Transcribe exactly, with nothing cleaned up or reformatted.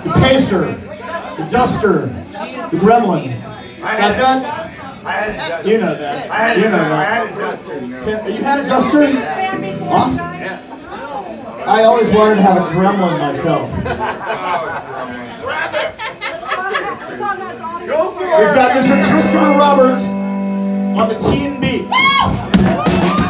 the pacer, the duster, the gremlin. I Got had that? I had a duster. You know that. I had you know I that. had a duster. You had a duster? Awesome. Yes. I always wanted to have a gremlin myself. Go for We've it. got Mister Christopher Roberts on the T and B.